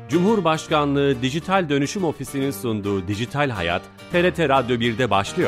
Cumhurbaşkanlığı Dijital Dönüşüm Ofisi'nin sunduğu Dijital Hayat, TRT Radyo 1'de başlıyor.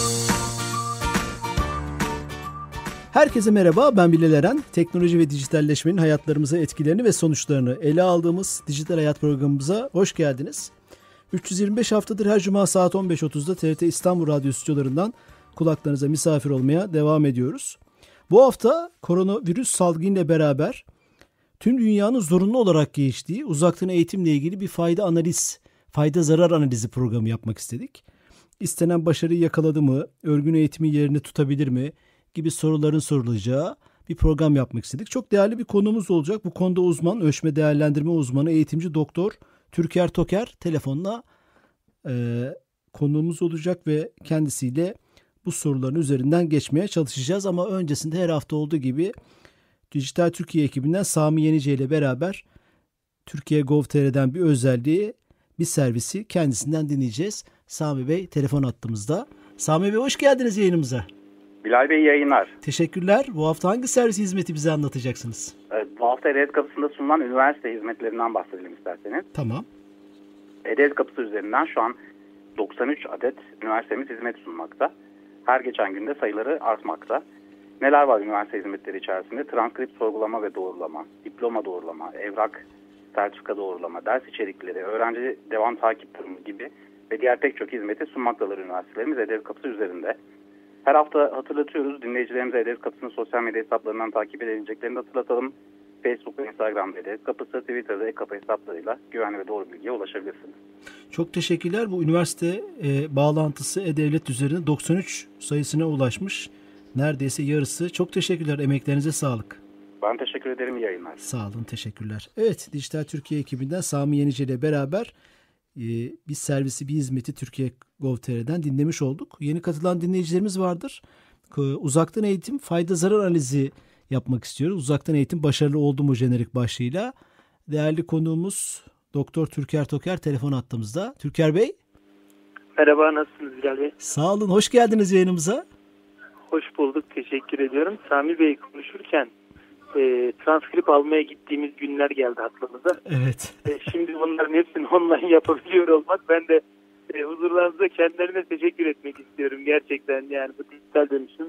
Herkese merhaba, ben Bilal Eren. Teknoloji ve dijitalleşmenin hayatlarımıza etkilerini ve sonuçlarını ele aldığımız Dijital Hayat programımıza hoş geldiniz. 325 haftadır her cuma saat 15.30'da TRT İstanbul Radyo stüdyolarından kulaklarınıza misafir olmaya devam ediyoruz. Bu hafta koronavirüs salgınıyla beraber tüm dünyanın zorunlu olarak geçtiği uzaktan eğitimle ilgili bir fayda zarar analizi programı yapmak istedik. İstenen başarıyı yakaladı mı, örgün eğitimin yerini tutabilir mi gibi soruların sorulacağı bir program yapmak istedik. Çok değerli bir konuğumuz olacak. Bu konuda uzman, ölçme değerlendirme uzmanı, eğitimci Doktor Türker Toker telefonla konuğumuz olacak ve kendisiyle bu soruların üzerinden geçmeye çalışacağız. Ama öncesinde her hafta olduğu gibi Dijital Türkiye ekibinden Sami Yenice ile beraber Türkiye Gov.tr'den bir özelliği, bir servisi kendisinden dinleyeceğiz. Sami Bey telefon attığımızda. Sami Bey hoş geldiniz yayınımıza. Bilal Bey yayınlar. Teşekkürler. Bu hafta hangi servis hizmeti bize anlatacaksınız? Bu hafta E-Devlet Kapısı'nda sunulan üniversite hizmetlerinden bahsedelim isterseniz. Tamam. E-Devlet Kapısı üzerinden şu an 93 adet üniversitemiz hizmet sunmakta. Her geçen günde sayıları artmakta. Neler var üniversite hizmetleri içerisinde? Transkript sorgulama ve doğrulama, diploma doğrulama, evrak, sertifika doğrulama, ders içerikleri, öğrenci devam takip durumu gibi ve diğer pek çok hizmeti sunmaktadır üniversitelerimiz E-Devlet Kapısı üzerinde. Her hafta hatırlatıyoruz. Dinleyicilerimize E-Devlet Kapısı'nın sosyal medya hesaplarından takip edebileceklerini hatırlatalım. Facebook ve Instagram'da E-Devlet Kapısı, Twitter'da E-Kapı hesaplarıyla güvenli ve doğru bilgiye ulaşabilirsiniz. Çok teşekkürler. Bu üniversite bağlantısı E-Devlet üzerinde 93 sayısına ulaşmış. Neredeyse yarısı. Çok teşekkürler. Emeklerinize sağlık. Ben teşekkür ederim. İyi yayınlar. Sağ olun. Teşekkürler. Evet. Dijital Türkiye ekibinden Sami Yenice ile beraber bir servisi, bir hizmeti Türkiye Gov.tr'den dinlemiş olduk. Yeni katılan dinleyicilerimiz vardır. Uzaktan eğitim fayda zarar analizi yapmak istiyoruz. Uzaktan eğitim başarılı oldu mu jenerik başlığıyla. Değerli konuğumuz Doktor Türker Toker telefon attığımızda. Türker Bey. Merhaba, nasılsınız Bilal Bey? Sağ olun. Hoş geldiniz yayınımıza. Hoş bulduk. Teşekkür ediyorum. Sami Bey konuşurken transkript almaya gittiğimiz günler geldi aklımıza. Evet. Şimdi bunların hepsini online yapabiliyor olmak, ben de huzurlarınızda kendilerine teşekkür etmek istiyorum. Gerçekten yani bu dijital dönüşüm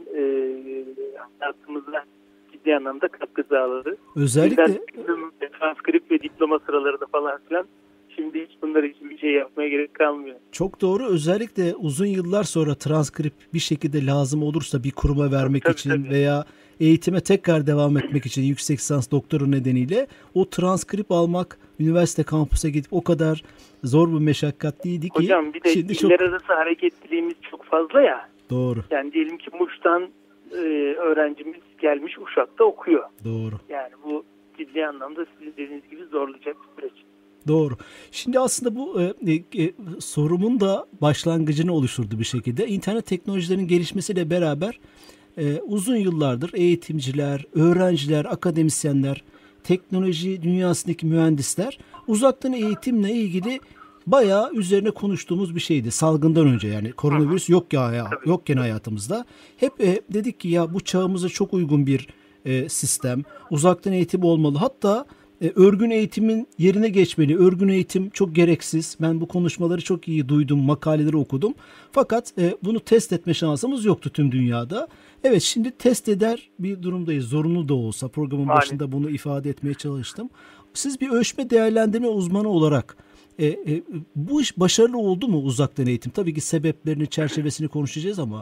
hayatımıza ciddi anlamda katkı sağladı. Özellikle transkript ve diploma sıralarında falan filan. Şimdi hiç bunlar için bir şey yapmaya gerek kalmıyor. Çok doğru. Özellikle uzun yıllar sonra transkript bir şekilde lazım olursa bir kuruma vermek için veya eğitime tekrar devam etmek için yüksek lisans doktora nedeniyle o transkript almak, üniversite kampüse gidip o kadar zor bir meşakkatliydi ki. Hocam bir de iller arası hareketliliğimiz çok fazla ya. Doğru. Yani diyelim ki Muş'tan öğrencimiz gelmiş Uşak'ta okuyor. Doğru. Yani bu ciddi anlamda sizin dediğiniz gibi zorlayacak bir süreç. Doğru. Şimdi aslında bu sorumun da başlangıcını oluşturdu bir şekilde. İnternet teknolojilerinin gelişmesiyle beraber uzun yıllardır eğitimciler, öğrenciler, akademisyenler, teknoloji dünyasındaki mühendisler uzaktan eğitimle ilgili bayağı üzerine konuştuğumuz bir şeydi. Salgından önce, yani koronavirüs yokken hayatımızda. Hep dedik ki ya bu çağımıza çok uygun bir sistem. Uzaktan eğitim olmalı. Hatta örgün eğitimin yerine geçmeli. Örgün eğitim çok gereksiz. Ben bu konuşmaları çok iyi duydum, makaleleri okudum. Fakat bunu test etme şansımız yoktu tüm dünyada. Evet, şimdi test eder bir durumdayız. Zorunlu da olsa programın başında bunu ifade etmeye çalıştım. Siz bir ölçme değerlendirme uzmanı olarak bu iş başarılı oldu mu uzaktan eğitim? Tabii ki sebeplerini, çerçevesini konuşacağız ama.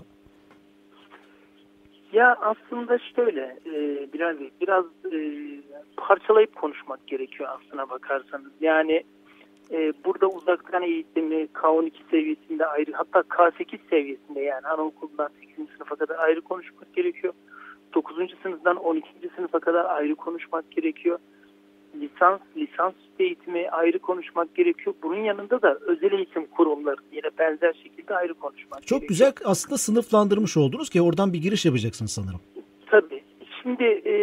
Ya aslında şöyle Bilal Bey, biraz parçalayıp konuşmak gerekiyor aslına bakarsanız. Yani burada uzaktan eğitimi K12 seviyesinde ayrı, hatta K8 seviyesinde, yani anaokulundan 8. sınıfa kadar ayrı konuşmak gerekiyor. 9. sınıftan 12. sınıfa kadar ayrı konuşmak gerekiyor. Lisans eğitimi ayrı konuşmak gerekiyor. Bunun yanında da özel eğitim kurumları yine benzer şekilde ayrı konuşmak gerekiyor. Çok güzel aslında sınıflandırmış oldunuz ki oradan bir giriş yapacaksınız sanırım. Tabii. Şimdi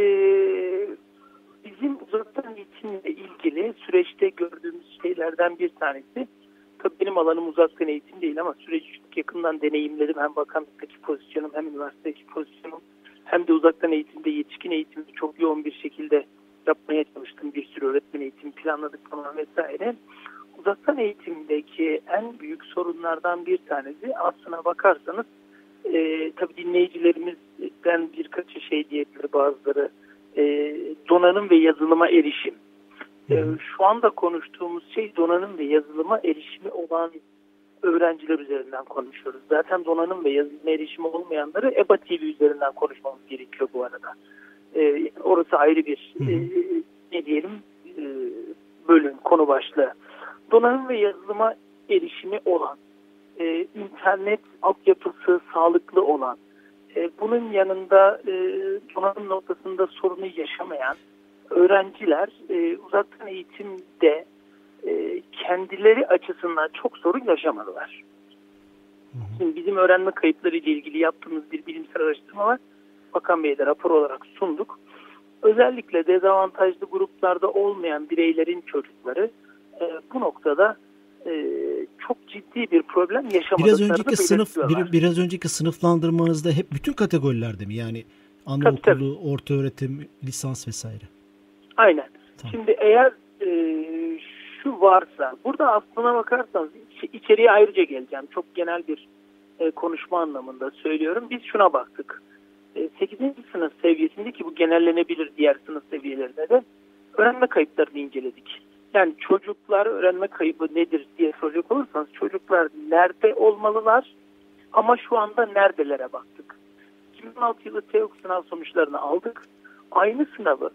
bizim uzaktan eğitimle ilgili süreçte gördüğümüz şeylerden bir tanesi, tabii benim alanım uzaktan eğitim değil ama süreci çok yakından deneyimledim. Hem bakanlıktaki pozisyonum, hem üniversitedeki pozisyonum, hem de uzaktan eğitimde yetişkin eğitimde çok yoğun bir şekilde yapmaya çalıştım. Bir sürü öğretmen eğitimi planladık falan vesaire. Uzaktan eğitimdeki en büyük sorunlardan bir tanesi aslına bakarsanız tabii dinleyicilerimizden birkaçı şey diyebilir, bazıları donanım ve yazılıma erişim. Şu anda konuştuğumuz şey donanım ve yazılıma erişimi olan öğrenciler üzerinden konuşuyoruz. Zaten donanım ve yazılıma erişimi olmayanları EBA TV üzerinden konuşmamız gerekiyor bu arada. Orası ayrı bir ne diyelim bölüm, konu başlığı. Donanım ve yazılıma erişimi olan, internet altyapısı sağlıklı olan, bunun yanında donanım noktasında sorunu yaşamayan öğrenciler uzaktan eğitimde kendileri açısından çok sorun yaşamadılar. Şimdi bizim öğrenme kayıpları ile ilgili yaptığımız bir bilimsel araştırma var. Bakan Bey'e de rapor olarak sunduk. Özellikle dezavantajlı gruplarda olmayan bireylerin çocukları bu noktada çok ciddi bir problem yaşamadıklarını belirtiyorlar. Biraz önceki sınıflandırmanızda hep bütün kategorilerde mi? Yani anaokulu, ortaöğretim, lisans vesaire. Aynen. Tamam. Şimdi eğer şu varsa, burada aslına bakarsanız içeriye ayrıca geleceğim. Çok genel bir konuşma anlamında söylüyorum. Biz şuna baktık. 8. sınıf seviyesinde, ki bu genellenebilir diğer sınıf seviyelerinde de, öğrenme kayıplarını inceledik. Yani çocuklar öğrenme kaybı nedir diye soracak olursanız, çocuklar nerede olmalılar ama şu anda neredelere baktık. 2016 yılı TEOK sınav sonuçlarını aldık. Aynı sınavı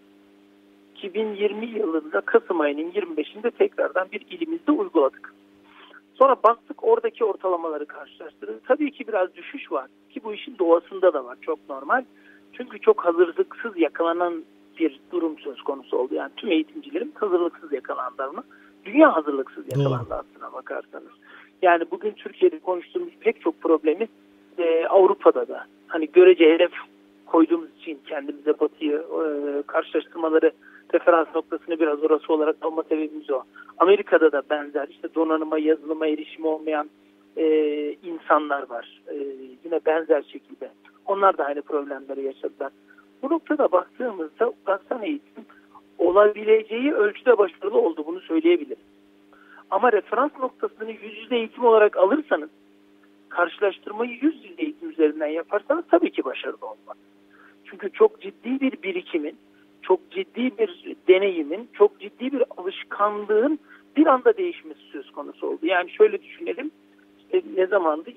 2020 yılında Kasım ayının 25'inde tekrardan bir ilimizde uyguladık. Sonra baktık, oradaki ortalamaları karşılaştırdık. Tabii ki biraz düşüş var ki bu işin doğasında da var, çok normal. Çünkü çok hazırlıksız yakalanan bir durum söz konusu oldu. Yani tüm eğitimcilerin hazırlıksız yakalandı mı? Dünya hazırlıksız yakalandı aslına bakarsanız. Yani bugün Türkiye'de konuştuğumuz pek çok problemi Avrupa'da da, hani görece hedef koyduğumuz için kendimize Batı'yı karşılaştırmaları, referans noktasını biraz orası olarak alma sebebimiz o. Amerika'da da benzer işte donanıma, yazılıma erişimi olmayan insanlar var. Yine benzer şekilde. Onlar da aynı problemleri yaşadılar. Bu noktada baktığımızda uzaktan eğitim olabileceği ölçüde başarılı oldu, bunu söyleyebilirim. Ama referans noktasını yüz yüze eğitim olarak alırsanız, karşılaştırmayı yüz yüze eğitim üzerinden yaparsanız tabii ki başarılı olmaz. Çünkü çok ciddi bir birikimin, çok ciddi bir deneyimin, çok ciddi bir alışkanlığın bir anda değişmesi söz konusu oldu. Yani şöyle düşünelim, ne zamandı?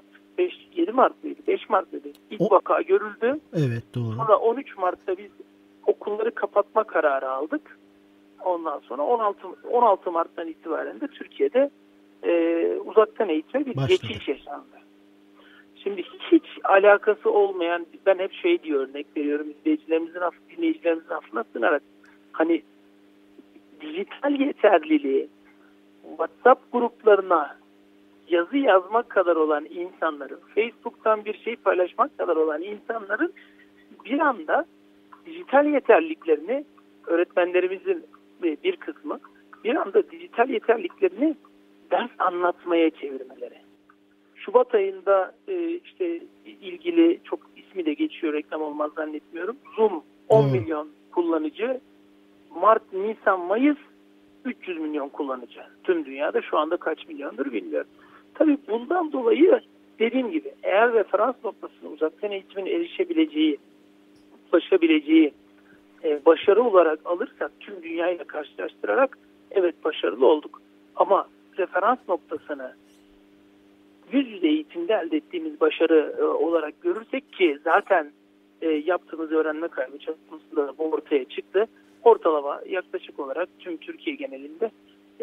7 Mart mıydı? 5 Mart mıydı? İlk vaka görüldü. Evet, doğru. Sonra 13 Mart'ta biz okulları kapatma kararı aldık. Ondan sonra 16 Mart'tan itibaren de Türkiye'de uzaktan eğitime bir geçiş yaşandı. Şimdi hiç alakası olmayan, ben hep diye örnek veriyorum dinleyicilerimizin affına sığınarak, hani dijital yeterliliği WhatsApp gruplarına yazı yazmak kadar olan insanların, Facebook'tan bir şey paylaşmak kadar olan insanların bir anda dijital yeterliliklerini, öğretmenlerimizin bir kısmı bir anda dijital yeterliliklerini ders anlatmaya çevirmeleri. Şubat ayında işte ilgili, çok ismi de geçiyor, reklam olmaz zannetmiyorum, Zoom 10 milyon kullanıcı, Mart, Nisan, Mayıs 300 milyon kullanıcı. Tüm dünyada şu anda kaç milyondur bilmiyorum. Tabii bundan dolayı dediğim gibi, eğer referans noktasını uzaktan eğitimin erişebileceği, ulaşabileceği başarı olarak alırsak, tüm dünyayla karşılaştırarak evet başarılı olduk. Ama referans noktasını yüz yüze eğitimde elde ettiğimiz başarı olarak görürsek, ki zaten yaptığımız öğrenme kaybı çalışmasında da bu ortaya çıktı. Ortalama yaklaşık olarak tüm Türkiye genelinde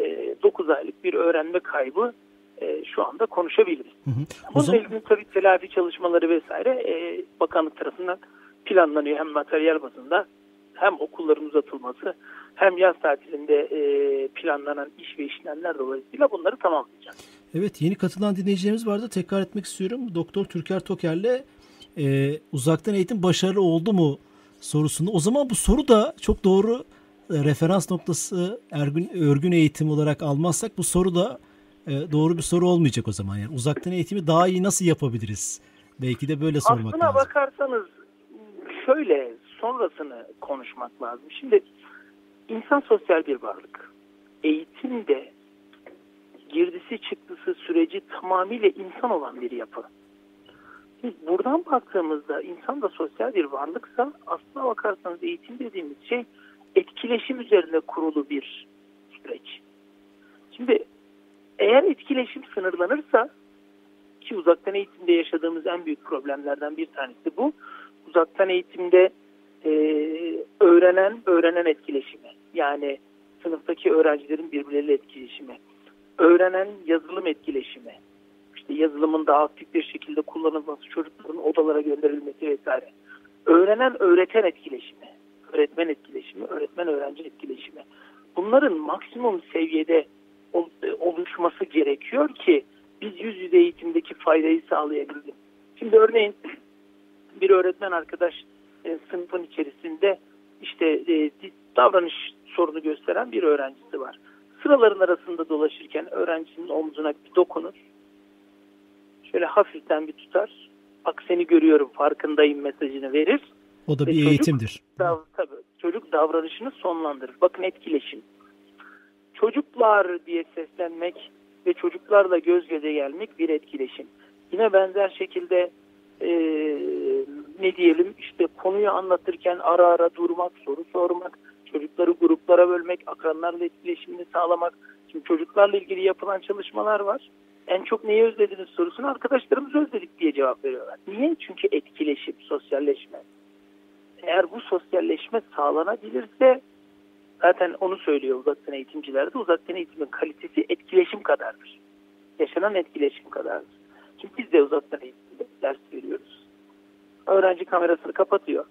9 aylık bir öğrenme kaybı şu anda konuşabiliriz. Bununla ilgili tabii telafi çalışmaları vesaire bakanlık tarafından planlanıyor. Hem materyal bazında, hem okulların uzatılması, hem yaz tatilinde planlanan iş ve işlemler dolayısıyla bunları tamamlayacağız. Evet, yeni katılan dinleyicilerimiz vardı. Tekrar etmek istiyorum. Doktor Türker Toker'le uzaktan eğitim başarılı oldu mu sorusunu. O zaman bu soru da çok doğru, referans noktası örgün eğitim olarak almazsak bu soru da doğru bir soru olmayacak o zaman. Yani uzaktan eğitimi daha iyi nasıl yapabiliriz? Belki de böyle sormak lazım. Aslına bakarsanız şöyle, sonrasını konuşmak lazım. Şimdi İnsan sosyal bir varlık. Eğitim de girdisi çıktısı süreci tamamıyla insan olan bir yapı. Biz buradan baktığımızda insan da sosyal bir varlıksa aslına bakarsanız eğitim dediğimiz şey etkileşim üzerine kurulu bir süreç. Şimdi eğer etkileşim sınırlanırsa, ki uzaktan eğitimde yaşadığımız en büyük problemlerden bir tanesi bu. Uzaktan eğitimde öğrenen etkileşimi, yani sınıftaki öğrencilerin birbirleriyle etkileşimi, öğrenen yazılım etkileşimi, işte yazılımın daha aktif bir şekilde kullanılması, çocukların odalara gönderilmesi vesaire. Öğrenen öğreten etkileşimi, öğretmen etkileşimi, öğretmen öğrenci etkileşimi. Bunların maksimum seviyede oluşması gerekiyor ki biz yüz yüze eğitimdeki faydayı sağlayabiliriz. Şimdi örneğin bir öğretmen arkadaş sınıfın içerisinde işte davranış sorunu gösteren bir öğrencisi var. Sıraların arasında dolaşırken öğrencinin omzuna bir dokunur. Şöyle hafiften bir tutar. Bak seni görüyorum, farkındayım mesajını verir. O da bir eğitimdir. Tabii, çocuk davranışını sonlandırır. Bakın etkileşim. Çocuklar diye seslenmek ve çocuklarla göz göze gelmek bir etkileşim. Yine benzer şekilde ne diyelim, işte konuyu anlatırken ara ara durmak, soru sormak, çocukları gruplara bölmek, akranlarla etkileşimini sağlamak. Şimdi çocuklarla ilgili yapılan çalışmalar var. En çok neyi özlediniz sorusuna arkadaşlarımız özledik diye cevap veriyorlar. Niye? Çünkü etkileşim, sosyalleşme. Eğer bu sosyalleşme sağlanabilirse, zaten onu söylüyor uzaktan eğitimciler de, uzaktan eğitimin kalitesi etkileşim kadardır. Yaşanan etkileşim kadardır. Çünkü biz de uzaktan eğitimde ders veriyoruz. Öğrenci kamerasını kapatıyor.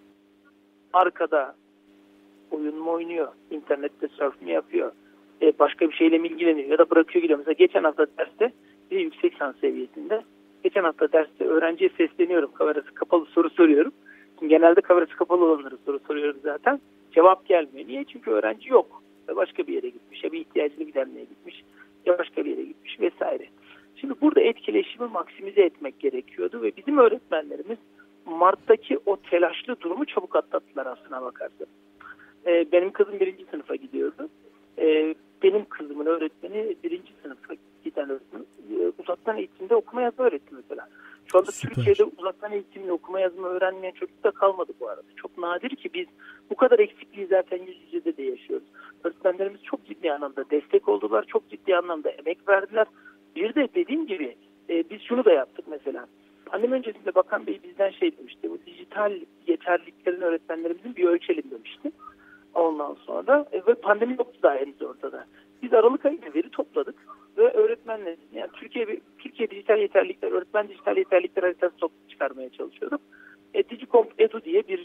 Arkada oyun mu oynuyor, internette surf mi yapıyor, başka bir şeyle mi ilgileniyor ya da bırakıyor gidiyor. Mesela geçen hafta derste bir yüksek lisans seviyesinde, geçen hafta derste öğrenciye sesleniyorum, kamerası kapalı soru soruyorum. Şimdi genelde kamerası kapalı olanlara soru soruyorum zaten. Cevap gelmiyor. Niye? Çünkü öğrenci yok. Ya başka bir yere gitmiş, ya bir ihtiyacını gidermeye gitmiş, ya başka bir yere gitmiş vesaire. Şimdi burada etkileşimi maksimize etmek gerekiyordu ve bizim öğretmenlerimiz Mart'taki o telaşlı durumu çabuk atlattılar aslına bakarsan. Benim kızım 1. sınıfa gidiyordu. Benim kızımın öğretmeni 1. sınıfa giden öğretmen uzaktan eğitimde okuma yazma öğretti mesela. Şu anda Süper. Türkiye'de uzaktan eğitimle okuma yazma öğrenmeyen çocuk da kalmadı bu arada. Çok nadir ki biz bu kadar eksikliği zaten yüz yüze de yaşıyoruz. Öğretmenlerimiz çok ciddi anlamda destek oldular, çok ciddi anlamda emek verdiler. Bir de dediğim gibi biz şunu da yaptık mesela. Pandemi öncesinde Bakan Bey bizden şey demişti, bu dijital yeterliliklerini öğretmenlerimizin bir ölçelim demişti. Ondan sonra ve pandemi yoktu daha henüz ortada. Biz Aralık ayında veri topladık ve öğretmenler, yani Türkiye dijital yeterlilikler, öğretmen dijital yeterlilikler haritası çıkarmaya çalışıyorduk. Digicomp Edu diye bir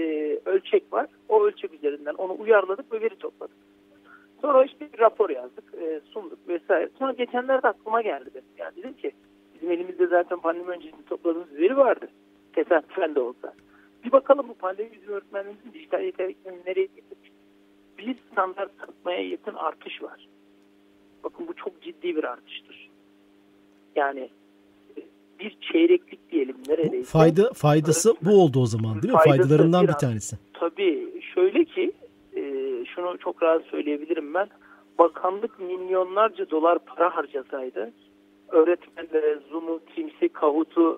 ölçek var. O ölçek üzerinden onu uyarladık ve veri topladık. Sonra işte bir rapor yazdık, sunduk vesaire. Sonra geçenlerde aklıma geldi benim. Yani dedim ki bizim elimizde zaten pandemi öncesinde topladığımız veri vardı. Tesadüfen de olsa. Bir bakalım bu pandemi bizim öğretmenlerimizin dijital yeterliliklerini nereye getirmiş. Bir standart satmaya yakın artış var. Bakın bu çok ciddi bir artıştır. Yani bir çeyreklik diyelim neredeyse. Faydası bu oldu o zaman değil mi? Faydalarından bir tanesi. Tabii şöyle ki şunu çok rahat söyleyebilirim ben. Bakanlık milyonlarca dolar para harcasaydı öğretmenlere Zoom'u, Teams'i, Kahoot'u,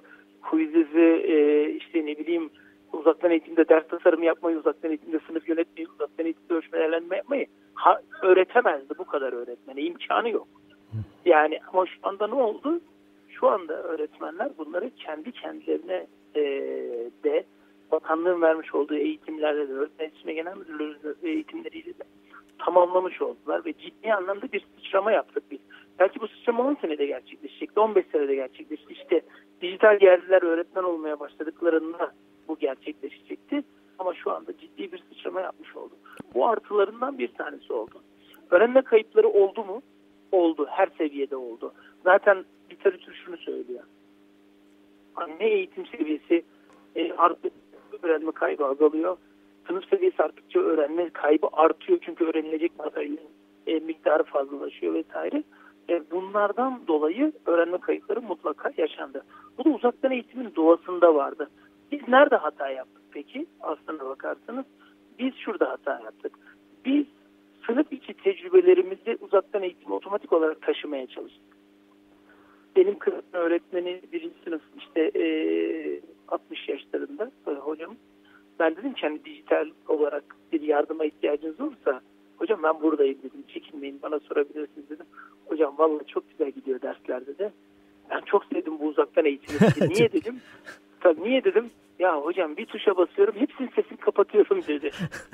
Quiziz'i, işte ne bileyim uzaktan eğitimde ders tasarımı yapmayı, uzaktan eğitimde sınıf yönetmeyi, uzaktan eğitimde ölçmelerlenme yapmayı öğretemezdi bu kadar öğretmene. İmkanı yok. Yani ama şu anda ne oldu? Şu anda öğretmenler bunları kendi kendilerine de bakanlığın vermiş olduğu eğitimlerle de öğretmen eğitimi genel müdürlüğü eğitimleriyle de tamamlamış oldular ve ciddi anlamda bir sıçrama yaptık biz. Belki bu sıçrama 10 senede gerçekleşecekti, 15 senede gerçekleşti. İşte dijital yerliler öğretmen olmaya başladıklarında bu gerçekleşecekti. Ama şu anda ciddi bir sıçrama yapmış oldu. Bu artılarından bir tanesi oldu. Öğrenme kayıpları oldu mu? Oldu. Her seviyede oldu. Zaten literatür şunu söylüyor. Ne eğitim seviyesi artık öğrenme kaybı azalıyor. Sınıf seviyesi arttıkça öğrenme kaybı artıyor. Çünkü öğrenilecek materyalin miktarı fazlalaşıyor vesaire. Bunlardan dolayı öğrenme kayıpları mutlaka yaşandı. Bu da uzaktan eğitimin doğasında vardı. Biz nerede hata yaptık peki? Aslına bakarsanız biz şurada hata yaptık. biz sınıf içi tecrübelerimizi uzaktan eğitime otomatik olarak taşımaya çalıştık. Benim kızım öğretmeni 1. sınıf işte 60 yaşlarında hocam. Ben dedim ki hani dijital olarak bir yardıma ihtiyacınız olursa hocam ben buradayım dedim. Çekinmeyin, bana sorabilirsiniz dedim. Hocam vallahi çok güzel gidiyor derslerde de. Ben çok sevdim bu uzaktan eğitimi. Niye dedim? Tabii niye dedim? Ya hocam bir tuşa basıyorum hepsinin sesini kapatıyorum dedi.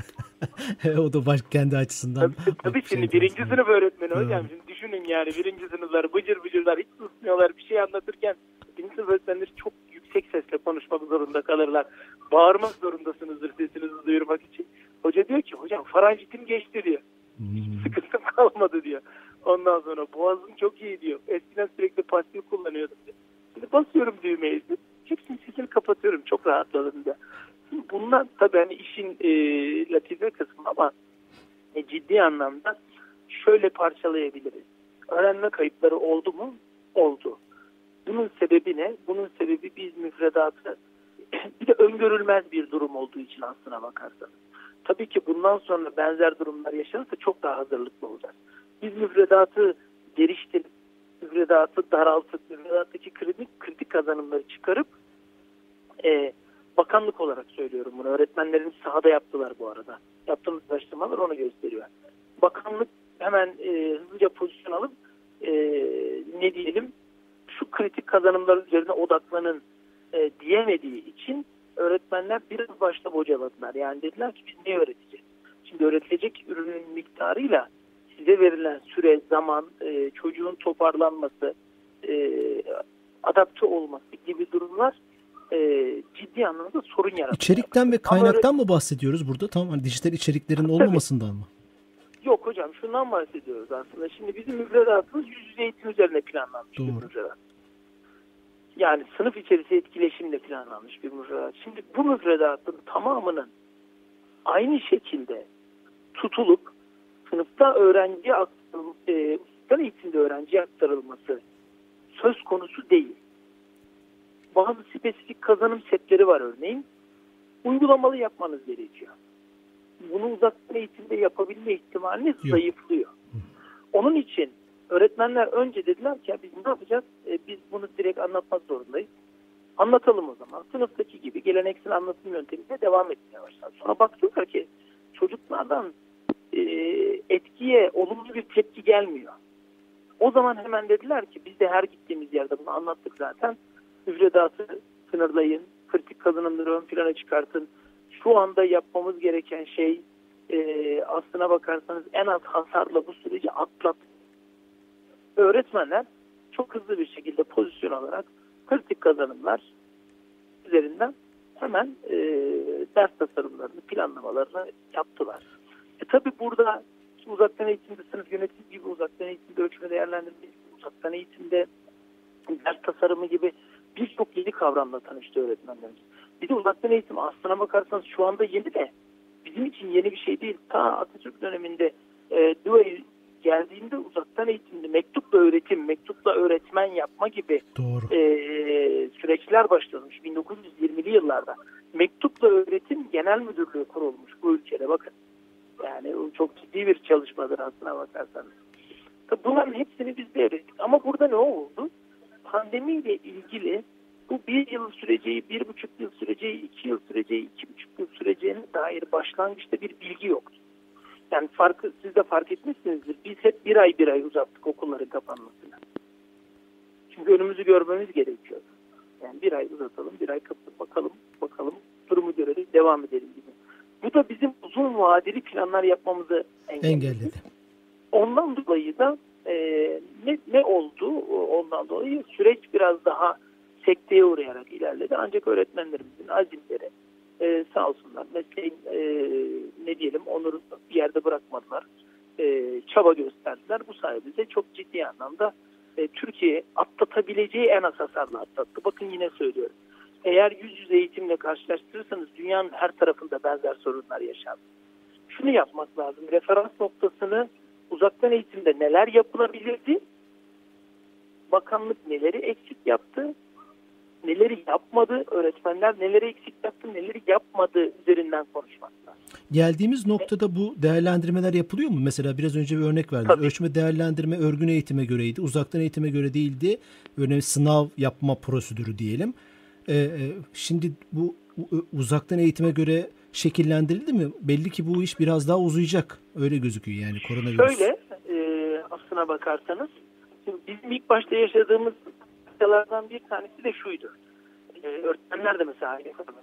O da kendi açısından. Tabii şimdi 1. sınıf öğretmeni hocam. Şimdi düşünün yani 1. sınıflar bıcır bıcırlar hiç susmuyorlar. Bir şey anlatırken 1. sınıf öğretmenleri çok yüksek sesle konuşmak zorunda kalırlar. Bağırmak zorundasınızdır sesinizi duyurmak için. Hoca diyor ki hocam faranjitim geçti diyor. Hiç sıkıntım kalmadı diyor. Ondan sonra boğazım çok iyi diyor. Eskiden sürekli pastil kullanıyordum diyor. Şimdi basıyorum düğmeyi. Hepsinin sesini kapatıyorum. Çok rahatladım diyor. Şimdi bunlar tabii hani işin latife kısmı ama ciddi anlamda şöyle parçalayabiliriz. Öğrenme kayıpları oldu mu? Oldu. Bunun sebebi ne? Bunun sebebi biz müfredatı bir de öngörülmez bir durum olduğu için aslına bakarsanız. Tabii ki bundan sonra benzer durumlar yaşanırsa çok daha hazırlıklı olacağız. Biz müfredatı geliştirip, müfredatı daraltıp, müfredattaki kritik kazanımları çıkarıp bakanlık olarak söylüyorum bunu. Öğretmenlerimiz sahada yaptılar bu arada. Yaptığımız araştırmalar onu gösteriyor. Bakanlık hemen hızlıca pozisyon alıp ne diyelim şu kritik kazanımlar üzerine odaklanın diyemediği için öğretmenler biraz başta bocaladılar. Yani dediler ki biz ne öğreteceğiz? Şimdi öğretilecek ürünün miktarıyla size verilen süre, zaman, çocuğun toparlanması, adapte olması gibi durumlar ciddi anlamda sorun yaratıyor. İçerikten ve kaynaktan mı bahsediyoruz burada? Tamam, hani dijital içeriklerin olmamasından mı? Yok hocam, şundan bahsediyoruz aslında. Şimdi bizim müfredatımız yüz yüze eğitim üzerine planlanmış bir müfredat. Yani sınıf içerisi etkileşimle planlanmış bir müfredat. Şimdi bu müfredatın tamamının aynı şekilde tutulup sınıfta öğrenciye eğitimde öğrenciye aktarılması söz konusu değil. Bazı spesifik kazanım setleri var örneğin. Uygulamalı yapmanız gerekiyor. Bunu uzaktan eğitimde yapabilme ihtimaliniz zayıflıyor. Onun için öğretmenler önce dediler ki biz ne yapacağız? Biz bunu direkt anlatmak zorundayız. Anlatalım o zaman. Sınıftaki gibi geleneksel anlatım yöntemiyle devam etmeye başladılar. Sonra baktılar ki çocuklardan etkiye olumlu bir tepki gelmiyor. O zaman hemen dediler ki biz de her gittiğimiz yerde bunu anlattık zaten. Müfredatı sınırlayın, kritik kazanımları ön plana çıkartın. Şu anda yapmamız gereken şey aslına bakarsanız en az hasarla bu süreci atlat. Öğretmenler çok hızlı bir şekilde pozisyon alarak kritik kazanımlar üzerinden hemen ders tasarımlarını, planlamalarını yaptılar. Tabii burada uzaktan eğitimde sınıf yönetimi gibi, uzaktan eğitimde ölçme değerlendirme gibi, uzaktan eğitimde ders tasarımı gibi birçok yeni kavramla tanıştı öğretmenlerimiz. Bir de uzaktan eğitim aslına bakarsanız şu anda yeni de bizim için yeni bir şey değil. Ta Atatürk döneminde DUE geldiğinde uzaktan eğitimde mektupla öğretim, mektupla öğretmen yapma gibi süreçler başlamış 1920'li yıllarda. Mektupla öğretim genel müdürlüğü kurulmuş bu ülkede, bakın. Yani çok ciddi bir çalışmadır aslına bakarsanız. Bunların hepsini biz de öğrettik. Ama burada ne oldu? Pandemiyle ilgili bu 1 yıl süreceği, 1,5 yıl süreceği, 2 yıl süreceği, 2,5 yıl süreceğine dair başlangıçta bir bilgi yoktu. Yani siz de fark etmişsinizdir. Biz hep bir ay uzattık okulların kapanmasına. Çünkü önümüzü görmemiz gerekiyordu. Yani bir ay uzatalım, bir ay kapatalım, bakalım, durumu görelim, devam edelim gibi. Bu da bizim uzun vadeli planlar yapmamızı engelledi. Ondan dolayı da ne oldu? Ondan dolayı süreç biraz daha sekteye uğrayarak ilerledi. Ancak öğretmenlerimizin azimleri sağ olsunlar. Mesleğin ne diyelim onuru bir yerde bırakmadılar. Çaba gösterdiler. Bu sayede çok ciddi anlamda Türkiye atlatabileceği en az hasarla atlattı. Bakın yine söylüyorum. Eğer yüz yüze eğitimle karşılaştırırsanız dünyanın her tarafında benzer sorunlar yaşandı. Şunu yapmak lazım. Referans noktasını uzaktan eğitimde neler yapılabilirdi? Bakanlık neleri eksik yaptı? neleri yapmadı, öğretmenler neleri eksik yaptı, neleri yapmadı üzerinden konuşmak lazım. Geldiğimiz noktada bu değerlendirmeler yapılıyor mu? Mesela biraz önce bir örnek verdiniz. Tabii. Ölçme değerlendirme örgün eğitime göreydi. Uzaktan eğitime göre değildi. Örneğin sınav yapma prosedürü diyelim. Şimdi bu uzaktan eğitime göre şekillendirildi mi? Belli ki bu iş biraz daha uzayacak. Öyle gözüküyor yani koronavirüs. Şöyle aslına bakarsanız şimdi bizim ilk başta yaşadığımız noktalardan bir tanesi de şuydu. Öğretmenler de mesela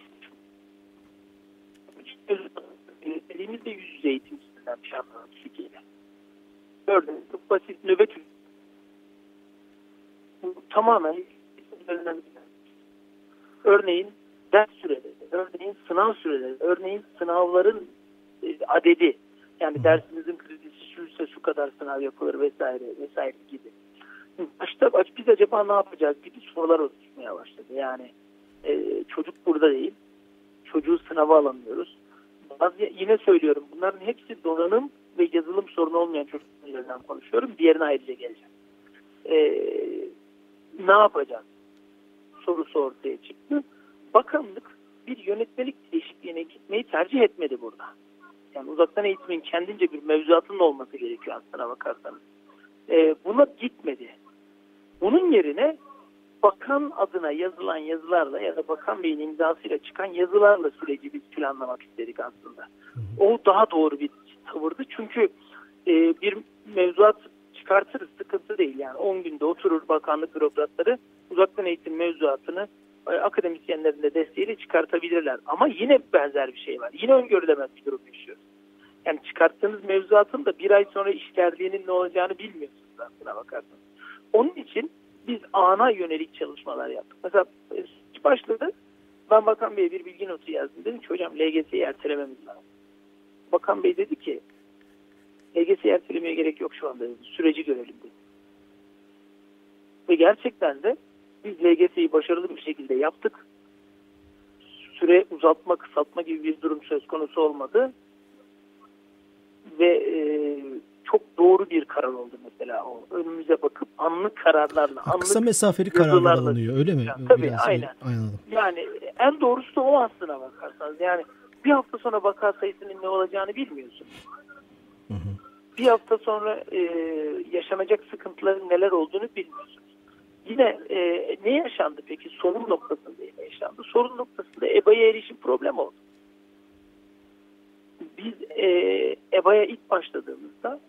elimizde yüz yüze eğitimcilerden bir şey anlamak şekilde. Örneğin çok basit nöbet. Bu tamamen örneğin ders süreleri, örneğin sınav süreleri, örneğin sınavların adedi. Yani dersinizin kredisi şuysa şu kadar sınav yapılır vesaire vesaire gibi. Başta biz acaba ne yapacağız gibi sorular oluşmaya başladı. Yani çocuk burada değil. Çocuğu sınava alamıyoruz. Yine söylüyorum, bunların hepsi donanım ve yazılım sorunu olmayan çocuklardan konuşuyorum. Diğerine ayrıca geleceğim. Ne yapacağız? Sorusu ortaya çıktı. Bakanlık bir yönetmelik değişikliğine gitmeyi tercih etmedi burada. Yani uzaktan eğitimin kendince bir mevzuatının olması gerekiyor aslına bakarsanız. Buna gitmedi. Bunun yerine bakan adına yazılan yazılarla ya da bakan beyin imzasıyla çıkan yazılarla süreci biz planlamak istedik aslında. O daha doğru bir tavırdı. Çünkü bir mevzuat çıkartırız, sıkıntı değil. Yani 10 günde oturur bakanlık bürokratları uzaktan eğitim mevzuatını akademisyenlerin de desteğiyle çıkartabilirler. Ama yine benzer bir şey var. Yine öngörülemez bir durum yaşıyoruz. Yani çıkarttığınız mevzuatın da bir ay sonra işlerliğinin ne olacağını bilmiyorsunuz aslına bakarsanız. Onun için biz ana yönelik çalışmalar yaptık. Mesela başladı. Ben Bakan Bey'e bir bilgi notu yazdım. Dedim ki hocam LGS'yi ertelememiz lazım. Bakan Bey dedi ki LGS'yi ertelemeye gerek yok şu anda. Süreci görelim dedi. Ve gerçekten de biz LGS'yi başarılı bir şekilde yaptık. Süre uzatma, kısaltma gibi bir durum söz konusu olmadı. Ve çok doğru bir karar oldu mesela o. Önümüze bakıp anlık kararlarla, kısa mesafeli kararlar alınıyor öyle mi? Tabii biraz aynen. Anladım. Yani en doğrusu da o aslına bakarsanız. Yani bir hafta sonra vaka sayısının ne olacağını bilmiyorsunuz. Hı hı. Bir hafta sonra yaşanacak sıkıntıların neler olduğunu bilmiyorsunuz. Yine ne yaşandı peki? Sorun noktasında ne yaşandı? Sorun noktasında EBA'ya erişim problem oldu. Biz EBA'ya ilk başladığımızda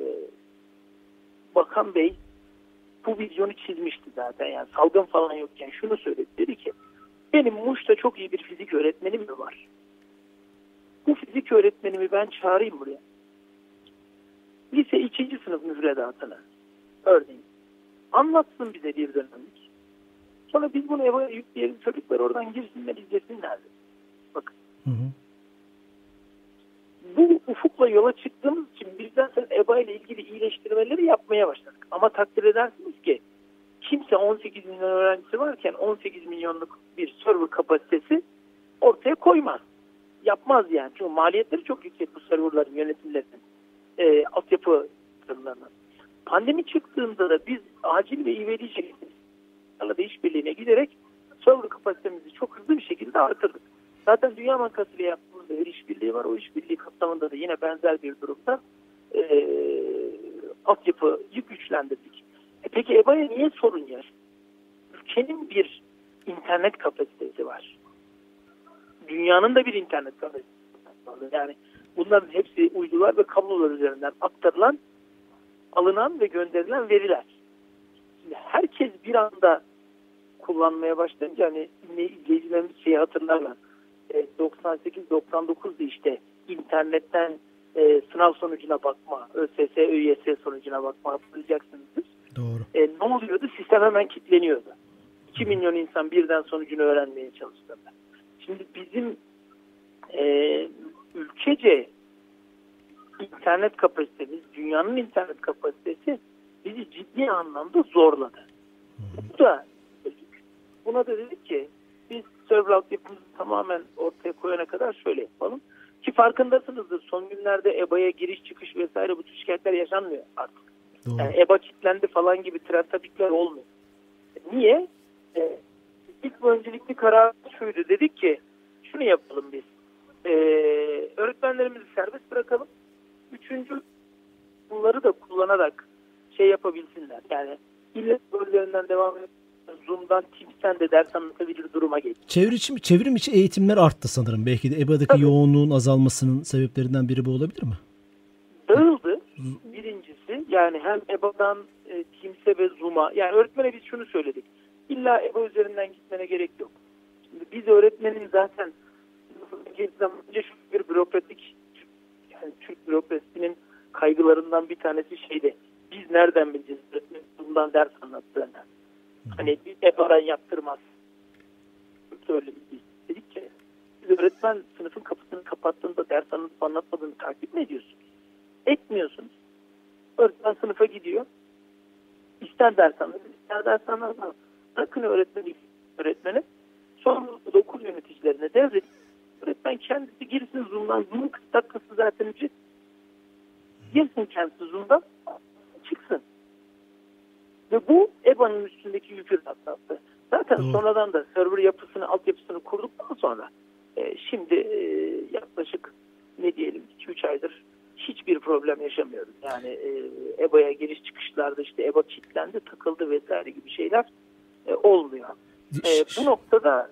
Bakan Bey bu vizyonu çizmişti zaten. Yani salgın falan yokken şunu söyledi. Dedi ki benim Muş'ta çok iyi bir fizik öğretmenim mi var? Bu fizik öğretmenimi ben çağırayım buraya. Lise 2. sınıf müfredatını örneğin anlatsın bize bir dönemlik. Sonra biz bunu EBA'ya yükleyelim, çocuklar oradan girsinler, izlesinler. Bakın. Hı hı. Bu ufukla yola çıktığımız için bizden sonra EBA ile ilgili iyileştirmeleri yapmaya başladık. Ama takdir edersiniz ki kimse 18 milyon öğrencisi varken 18 milyonluk bir server kapasitesi ortaya koymaz. Yapmaz yani. Çünkü maliyetleri çok yüksek bu serverların, yönetimlerinin, altyapı yatırımlarının. Pandemi çıktığında da biz acil ve ivedi şekilde işbirliğine giderek server kapasitemizi çok hızlı bir şekilde artırdık. Zaten Dünya Bankası ile yaptığımız bir işbirliği var. O işbirliği kapsamında da yine benzer bir durumda altyapıyı güçlendirdik. Peki EBA'ya niye sorun yaşandı? Ülkenin bir internet kapasitesi var. Dünyanın da bir internet kapasitesi var. Yani bunların hepsi uydular ve kablolar üzerinden aktarılan, alınan ve gönderilen veriler. Şimdi herkes bir anda kullanmaya başlayınca hani izleyicilerimiz şeyi hatırlarlar. 98-99'da işte internetten sınav sonucuna bakma, ÖSS, ÖYS sonucuna bakma hatırlayacaksınızdır. Doğru. Ne oluyordu? Sistem hemen kilitleniyordu. 2 milyon insan birden sonucunu öğrenmeye çalıştığında. Şimdi bizim ülkece internet kapasitemiz, dünyanın internet kapasitesi bizi ciddi anlamda zorladı. Buna da dedik ki biz server altyapımızı tamamen ortaya koyana kadar şöyle yapalım. Ki farkındasınızdır, son günlerde EBA'ya giriş çıkış vesaire bu tür şikayetler yaşanmıyor artık. Doğru. Yani EBA kilitlendi falan gibi trend topikler olmuyor. Niye? ilk öncelikli karar şuydu. Dedik ki şunu yapalım biz. Öğretmenlerimizi serbest bırakalım. Üçüncü, bunları da kullanarak yapabilsinler. Yani illa bölgelerinden devam edip Zoom'dan, Teams'ten de ders anlatabilir duruma geçti. Çevrim içi eğitimler arttı sanırım. Belki de EBA'daki Tabii. yoğunluğun azalmasının sebeplerinden biri bu olabilir mi? Dağıldı. Birincisi yani hem EBA'dan Teams'e ve Zoom'a. Yani öğretmene biz şunu söyledik. İlla EBA üzerinden gitmene gerek yok. Şimdi biz öğretmenin zaten önce şu bir bürokratik, yani Türk bürokrasisinin kaygılarından bir tanesi şeydi. Biz nereden bileceğiz öğretmenin Zoom'dan ders anlattığını? Hani bir EBA'dan yaptırmaz. Söyledik. Dedik ki siz öğretmen sınıfın kapısını kapattığında ders anlatmadığını takip mi ediyorsunuz? Etmiyorsunuz. Öğretmen sınıfa gidiyor. İster ders anlatır, ister ders anlatmaz. Bırakın öğretmeni. Sonra da okul yöneticilerine devredin. Öğretmen kendisi girsin Zoom'dan. Zoom'un 40 dakikası zaten ücret. Girsin kendisi Zoom'dan. Çıksın. Ve bu EBA'nın üstündeki yükü rahatlattı. Zaten sonradan da server yapısını, altyapısını kurduktan sonra şimdi yaklaşık 2-3 aydır hiçbir problem yaşamıyoruz. Yani EBA'ya giriş çıkışlarda EBA kilitlendi, takıldı vesaire gibi şeyler olmuyor. Bu noktada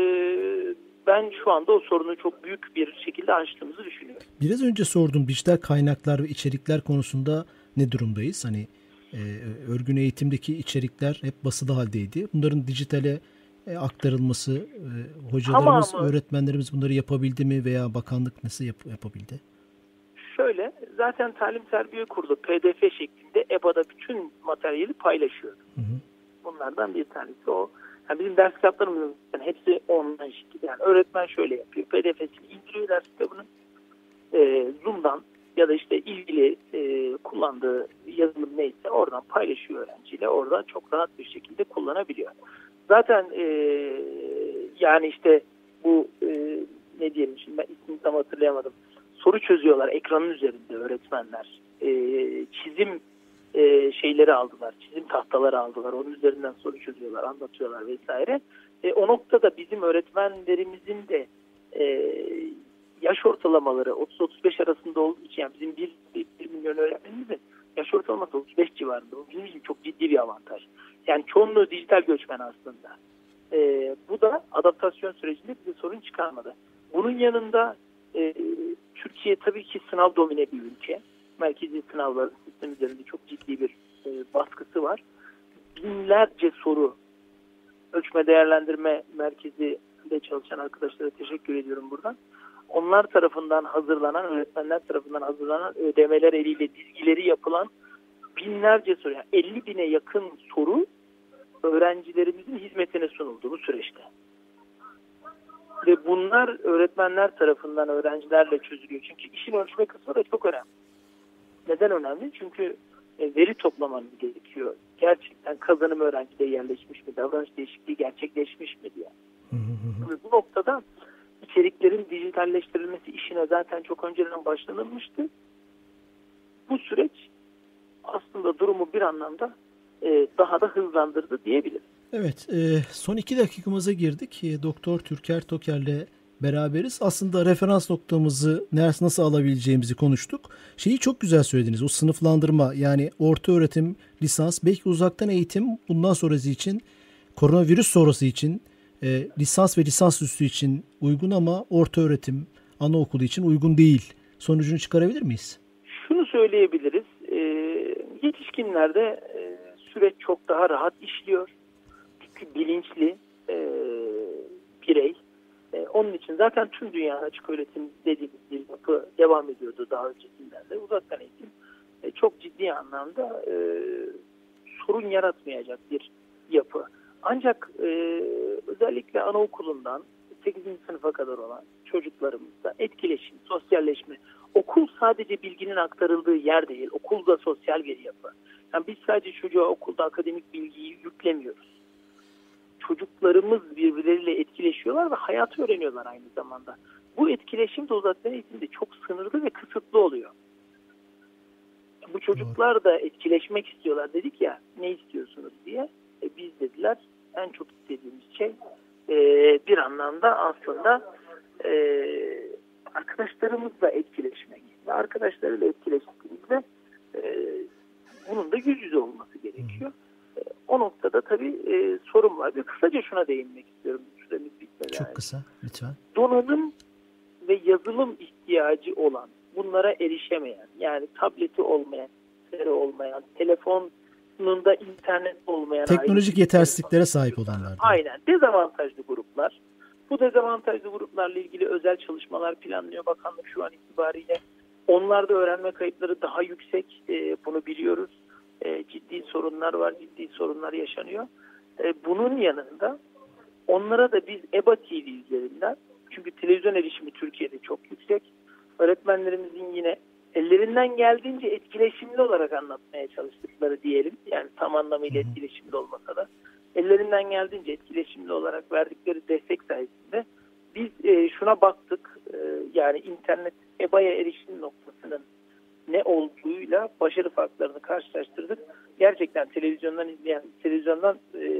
ben şu anda o sorunu çok büyük bir şekilde aştığımızı düşünüyorum. Biraz önce sordum, dijital kaynaklar ve içerikler konusunda ne durumdayız? Hani örgün eğitimdeki içerikler hep basılı haldeydi. Bunların dijitale aktarılması, hocalarımız, öğretmenlerimiz bunları yapabildi mi veya bakanlık nasıl yapabildi? Şöyle, zaten Talim Terbiye Kurulu PDF şeklinde EBA'da bütün materyali paylaşıyor. Bunlardan bir tanesi o. Yani bizim ders kitaplarımızın hepsi online şekilde. Yani öğretmen şöyle yapıyor. PDF'sini indiriyor ders kitabının. Zoom'dan ya da ilgili kullandığı yazılım neyse oradan paylaşıyor öğrenciyle. Orada çok rahat bir şekilde kullanabiliyor. Zaten yani bu ne diyelim şimdi ben ismini tam hatırlayamadım. Soru çözüyorlar ekranın üzerinde öğretmenler. Çizim şeyleri aldılar. Çizim tahtaları aldılar. Onun üzerinden soru çözüyorlar, anlatıyorlar vesaire. O noktada bizim öğretmenlerimizin de yaş ortalamaları 30-35 arasında olduğu için yani bizim 1 milyon öğretmenimizin yaş ortalaması 35 civarında. O bizim için çok ciddi bir avantaj. Yani çoğunluğu dijital göçmen aslında. Bu da adaptasyon sürecinde bize sorun çıkarmadı. Bunun yanında Türkiye tabii ki sınav domine bir ülke. Merkezi sınavların sistem üzerinde çok ciddi bir baskısı var. Binlerce soru ölçme değerlendirme merkezinde çalışan arkadaşlara teşekkür ediyorum buradan. Onlar tarafından hazırlanan, öğretmenler tarafından hazırlanan ödemeler eliyle dizgileri yapılan binlerce soru, yani 50 bine yakın soru öğrencilerimizin hizmetine sunuldu bu süreçte. Ve bunlar öğretmenler tarafından öğrencilerle çözülüyor. Çünkü işin ölçme kısmı da çok önemli. Neden önemli? Çünkü veri toplamanız gerekiyor. Gerçekten kazanım öğrencide yerleşmiş mi? Davranış değişikliği gerçekleşmiş mi diye. Ve bu noktada içeriklerin dijitalleştirilmesi işine zaten çok önceden başlanılmıştı. Bu süreç aslında durumu bir anlamda daha da hızlandırdı diyebiliriz. Evet, son 2 dakikamıza girdik. Doktor Türker Toker'le beraberiz. Aslında referans noktamızı nasıl alabileceğimizi konuştuk. Şeyi çok güzel söylediniz. O sınıflandırma, yani orta öğretim, lisans, belki uzaktan eğitim bundan sonrası için, koronavirüs sonrası için lisans ve lisansüstü için uygun ama orta öğretim, anaokulu için uygun değil. Sonucunu çıkarabilir miyiz? Şunu söyleyebiliriz. Yetişkinlerde süreç çok daha rahat işliyor. Çünkü bilinçli birey. Onun için zaten tüm dünya açık öğretim dediğimiz bir yapı devam ediyordu daha öncesinden de. Uzaktan eğitim çok ciddi anlamda sorun yaratmayacak bir yapı. Ancak özellikle anaokulundan 8. sınıfa kadar olan çocuklarımızda etkileşim, sosyalleşme, okul sadece bilginin aktarıldığı yer değil, okul da sosyal bir yapı. Yani biz sadece çocuğa okulda akademik bilgiyi yüklemiyoruz. Çocuklarımız birbirleriyle etkileşiyorlar ve hayatı öğreniyorlar aynı zamanda. Bu etkileşim de uzaktan eğitimde çok sınırlı ve kısıtlı oluyor. Bu çocuklar da etkileşmek istiyorlar. Dedik ya, ne istiyorsunuz diye. Biz dediler en çok istediğimiz şey bir anlamda aslında arkadaşlarımızla etkileşmek ve arkadaşlarıyla etkileştiğimizde bunun da yüz yüze olması gerekiyor. O noktada tabii sorun var. Kısaca şuna değinmek istiyorum. Süremiz bitmeden. Çok kısa lütfen. Donanım ve yazılım ihtiyacı olan, bunlara erişemeyen, yani tableti olmayan, olmayan, telefonunda internet olmayan, teknolojik yetersizliklere sahip olanlar. Aynen. Dezavantajlı gruplar. Bu dezavantajlı gruplarla ilgili özel çalışmalar planlıyor bakanlık şu an itibariyle. Onlarda öğrenme kayıpları daha yüksek. Bunu biliyoruz. Ciddi sorunlar var, ciddi sorunlar yaşanıyor. Bunun yanında onlara da biz EBA TV üzerinden, çünkü televizyon erişimi Türkiye'de çok yüksek. Öğretmenlerimizin yine ellerinden geldiğince etkileşimli olarak anlatmaya çalıştıkları diyelim. Yani tam anlamıyla etkileşimli olmasa da ellerinden geldiğince etkileşimli olarak verdikleri destek sayesinde biz şuna baktık. Yani internet EBA'ya erişim noktasının ne olduğuyla başarı farklarını karşılaştırdık. Gerçekten televizyondan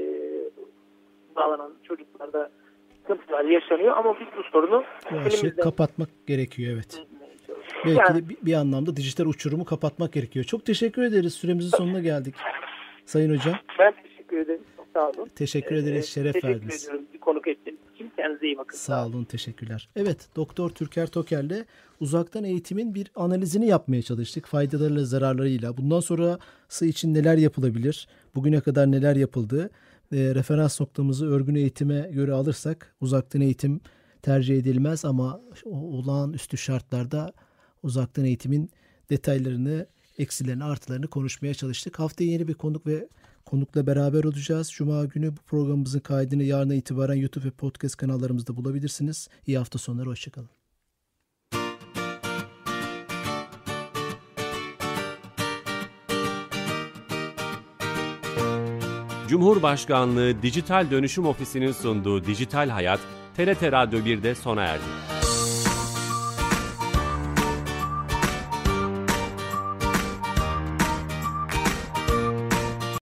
bağlanan çocuklarda sıkıntılar yaşanıyor ama biz bu sorunu kapatmak gerekiyor, evet. Belki yani, de bir anlamda dijital uçurumu kapatmak gerekiyor. Çok teşekkür ederiz. Süremizin sonuna geldik. Sayın Hocam. Ben teşekkür ederim. Çok sağ olun. Teşekkür ederiz. Şeref verdiniz. Teşekkür ediyorum. Bir konuk ettiğiniz için. Kendinize iyi bakın. Sağ olun. Teşekkürler. Evet. Doktor Türker Toker'le uzaktan eğitimin bir analizini yapmaya çalıştık. Faydalarıyla, zararlarıyla. Bundan sonrası için neler yapılabilir? Bugüne kadar neler yapıldı? Referans noktamızı örgün eğitime göre alırsak uzaktan eğitim tercih edilmez ama olağanüstü şartlarda uzaktan eğitimin detaylarını, eksilerini, artılarını konuşmaya çalıştık. Haftaya yeni bir konukla beraber olacağız. Cuma günü bu programımızın kaydını yarına itibaren YouTube ve podcast kanallarımızda bulabilirsiniz. İyi hafta sonları, hoşçakalın. Cumhurbaşkanlığı Dijital Dönüşüm Ofisi'nin sunduğu Dijital Hayat, TRT Radyo 1'de sona erdi.